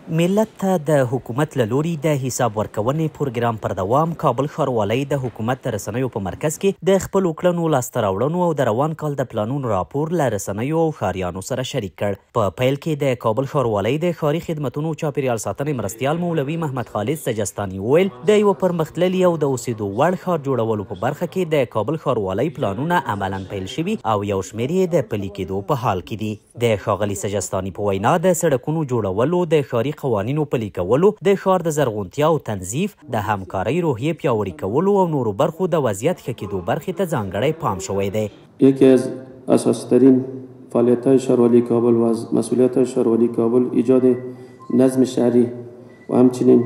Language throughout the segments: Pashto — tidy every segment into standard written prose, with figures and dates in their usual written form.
ملت ته د حکومت له لوري د حساب ورکونې پروګرام پر دوام کابل ښاروالۍ د حکومت د رسنیو په مرکز کې د خپلو کړنو لاسته راوړنو او د روان کال د پلانونو راپور له رسنیو او ښاریانو سره شریک کړ. په پیل کې د کابل ښاروالۍ د ښاري خدمتونو چاپیریال ساتنې مرستیال مولوي محمد خالد سجستاني وویل د یوه پرمختللي او د اوسېدو وړ ښار جوړولو په برخه کې د کابل ښاروالۍ پلانونه عملا پیل شوي او یو شمېر یې د پلي کېدو په حال کې دي. د ښاغلي سجستاني په وینا د سړکونو جوړولو د ښاري قوانینو پلي کولو د ښار د زرغونتیا او تنظیف د همکاری روحیه پیاوړي کولو او نورو برخو د وضعیت ښه کېدو برخې ته ځانګړی پام شوی دی. یکی از اساسی‌ترین فعالیت‌های شاروالی کابل و از مسئولیت‌های شاروالی کابل ایجاد نظم شهری و همچنین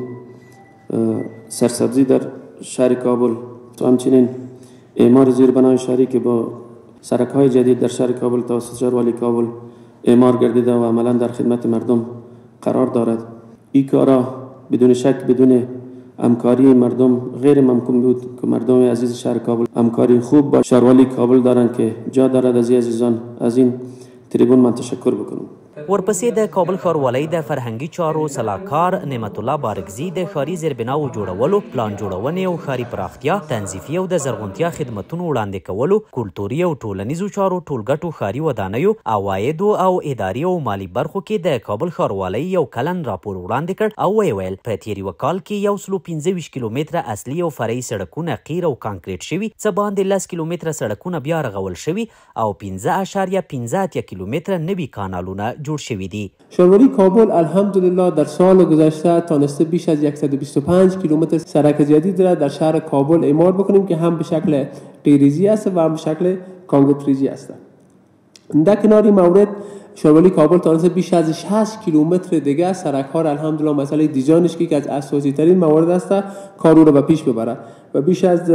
سرسبزی در شهر کابل و همچنین اعمار زیربنای شهری که با سرک‌های جدید در شهر کابل توسط شاروالی کابل اعمار گردیده و عملا در خدمت مردم قرار دارد. این کارا بدون شک بدون همکاری مردم غیر ممکن بود که مردم عزیز شهر کابل همکاری خوب با شاروالی کابل دارند که جا دارد از عزیزان از این تریبون من تشکر بکنم. ورپسې د کابل ښاروالۍ د فرهنګي چارو سلاکار نعمت الله بارکزي د ښاري زیربناو جوړولو، پلان جوړونې او ښاري پراختیا، تنظیفي او د زرغونتیا خدمتونو وړاندې کولو، کلتوري او ټولنیزو چارو ټولګټو ښاري ودانیو، عوایدو او اداري او مالي برخو کې د کابل ښاروالۍ یو کلن راپور وړاندې کړ او ویې ویل په تېر یوه کال کې 125 کیلومتره اصلي او فرعي سړکونه قیر او کانکریټ شوي، څه باندې 10 کیلومتره سړکونه بیا رغول شوي او 15.15 کیلومتره نوي کانالونه جوړ شوی دی. شاروالی کابل الحمدلله در سال گذشته تانسته بیش از 125 کیلومتر سرک جدید را در شهر کابل اعمار بکنیم که هم به شکل غیرریزی است و هم به شکل کانکریت ریزی است. در کنار این مورد شاروالی کابل تانسته بیش از 60 کیلومتر دیگه سرک ها را الحمدلله مسئله دیزاینش که از اساسی ترین موارد است کار رو به پیش ببره و بیش از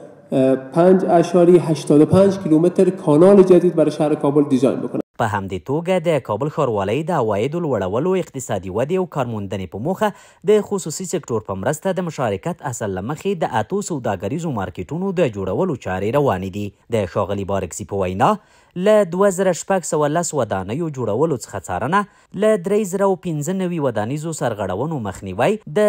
5.85 کیلومتر کانال جدید برای شهر کابل دیزاین بکنه. په همدې توګه د کابل ښاروالۍ د عوایدو لوړولو، اقتصادي ودې او کارموندنې په موخه د خصوصي سکتور په مرسته د مشارکت اصل له مخې د 8 سوداګریزو مارکیټونو د جوړولو چارې روانې دي. د ښاغلي بارکزي په وینا له 2610 ودانیو جوړولو څخه څارنه، له 3095 ودانیزو سرغړونو مخنیوی، د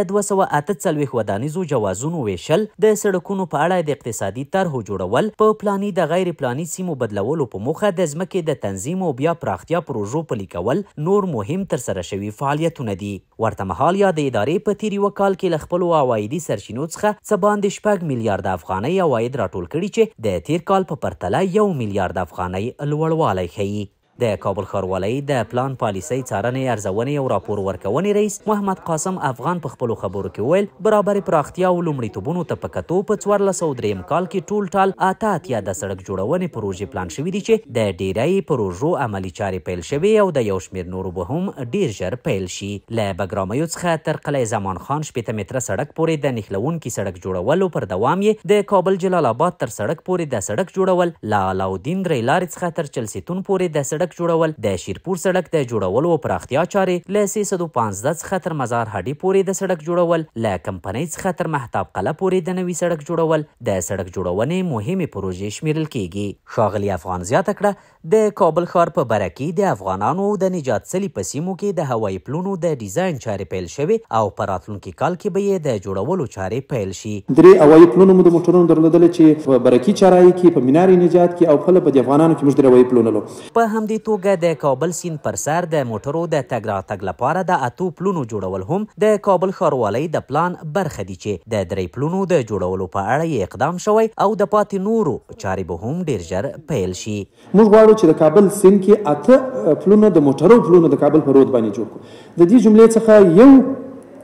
248 ودانیزو جوازونو ویشل، د سړکونو په اړه د اقتصادي طرحو جوړول، په پلاني د غیر پلاني سیمو بدلولو په موخه د ځمکې د تنظیم او بیا پراختیا پروژو پلي کول نور مهم ترسره شوي فعالیتونه دي. ورته مهال یا د ادارې په تېر یوه کال کې له خپلو عوایدي سرچینو څخه څه باندې 6 میلیارده افغانۍ عواید راټول کړي چې د تېر کال په پرتله 1 میلیارد افغانۍ لوړوالی ښیي. د کابل ښاروالۍ د پلان پالیسۍ څارنې، ارزونې او راپور ورکونې رئیس محمد قاسم افغان په خپلو خبرو کې وویل برابر پراختیا او لومړیتوبونو ته په کتو په 1403 کال کې ټول ټال 88 د سړک جوړونې پروژې پلان شوي دي چې د ډیری پروژو عملي چارې پیل شوي او د یو شمېر نورو به هم ډیر ژر پیل شي. له بګرامیو څخه تر قلعه زمان خان 6 متره سړک پورې د نښلوونکي سړک جوړولو پر دوام یې د کابل جلال آباد تر سړک پورې د سړک جوړول، له علاودین درې لارې څخه تر چلسیتون پورې د سړک جوړول، د شیرپور سړک د جوړولو او پراختیا چارې، له 315 څخه تر مزار هډې پورې د سړک جوړول، له کمپنۍ څخه تر محتاب قلعه پورې د نوي سړک جوړول د سړک جوړونې مهمې پروژې شمیرل کیږي. ښاغلي افغان زیاته کړه د کابل ښار په بره کې د افغانانو د نجات سلي په سیمو کې د هوایي پلونو د ډیزاین چارې پیل شوې او په راتلونکي کال کې به یې د جوړولو چارې پیل شي. 3 هوایي پلونه مو د موټرونو درلودل چې په برکي چارای کې په میناري نجات کې او خپل په افغانانو کې موږ د هوایي پلونه لرو. په همدې توګه د کابل سیند پر سر د موټرو د تګ راتګ لپاره د 8 پلونو جوړول هم د کابل ښاروالۍ د پلان برخه دي چې د 3 پلونو د جوړولو په اړه یې اقدام شوی او د پاتې نورو چارې به هم ډیر ژر پیل شي. موږ غواړو چې د کابل سیند کې 8 پلونه د موټرو پلونه د کابل په رود باندې جوړ کړو. د دې جملې څخه یو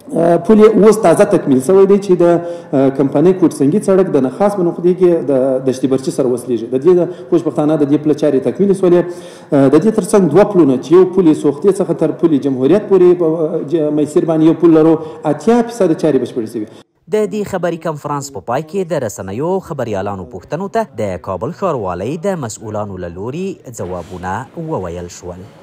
پل اوس تازه تکمیل شوی دی چې د کمپنۍ کوټسنګي سړک د نخاس په نقطې کې د دشتي برچي سره وصلېږي. د دې خوشبختانه د دې پله چارې تکمیل شولې. د دې ترڅنګ 2 پلونه چې یو پل سوختې څخه تر پل جمهوریت پورې په میسر باندې یو پل لرو 80% چارې بشپړې شوي. د دې خبري کنفرانس په پای کې د رسنیو خبريالانو پوښتنو ته د کابل ښاروالۍ د مسؤلانو له لوري ځوابونه وویل شول.